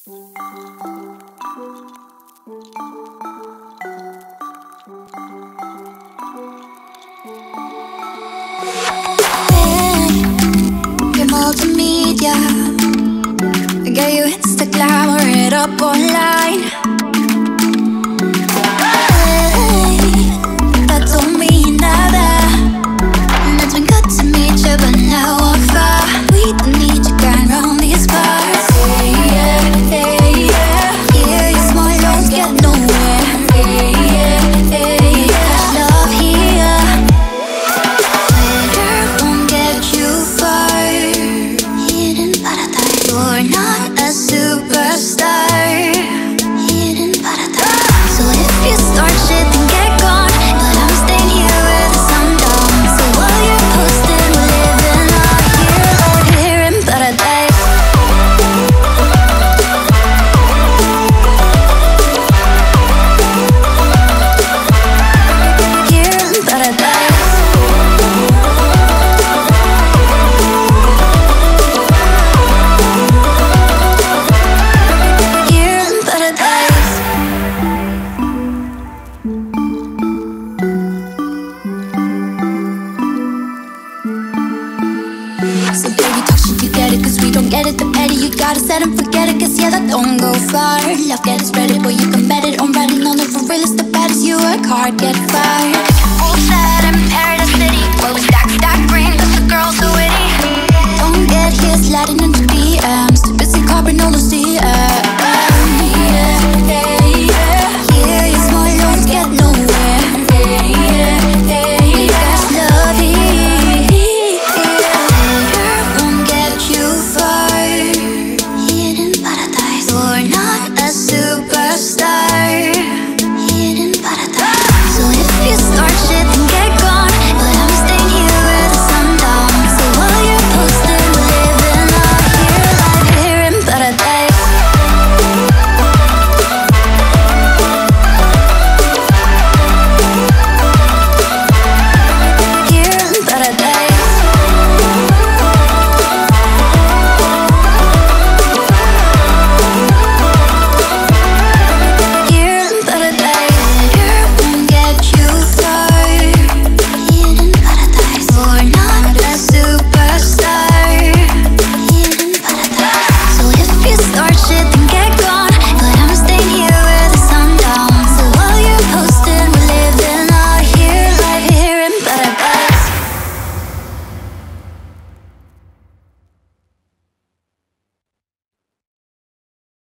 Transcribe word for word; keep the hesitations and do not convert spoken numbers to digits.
You're multimedia. I get you Insta glamour it up online. Hey, that don't mean nada. And it's been good to meet you, but now I'm far. We don't need you going round these bars. Hey, yeah, hey, yeah. Yeah, your small loans get nowhere. Hey, yeah, hey, yeah. There's love here. Glitter won't get you far. Hidden paradise. You're not a superstar. Hidden paradise. So if you start shit, then get gone. But I'm staying here with the sun down. So while you're posting, we're living out here, out here in paradise. Here in paradise. Here in paradise. So baby, talk shit, you get it, cause we don't get it. The petty, you gotta set and forget it, cause yeah, that don't go far. Love, get it, spread it, boy, you can bet it. On riding on it for real, it's the baddest. You work hard, get fired. All set in Paradise City, where we stack, stack green, cause the girls so witty. Don't get here sliding into D Ms.